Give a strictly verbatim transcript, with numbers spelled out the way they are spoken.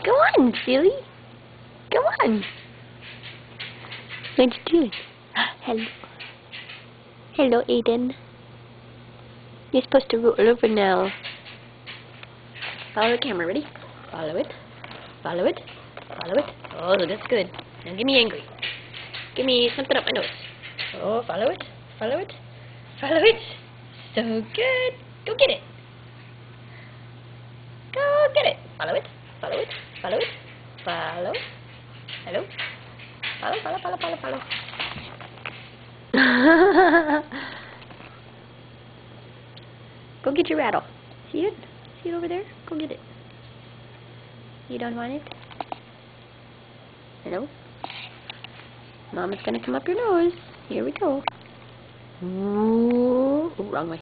Go on, silly. Go on. What you doing? Hello. Hello, Aidan. You're supposed to roll over now. Follow the camera. Ready? Follow it. Follow it. Follow it. Oh, that's good. Now give me angry. Give me something up my nose. Oh, follow it. Follow it. Follow it. So good. Go get it. Go get it. Follow it. Follow it. Follow it. Follow. Hello. Follow, follow, follow, follow, follow. Go get your rattle. See it? See it over there? Go get it. You don't want it? Hello? Mama's gonna come up your nose. Here we go. Ooh, wrong way.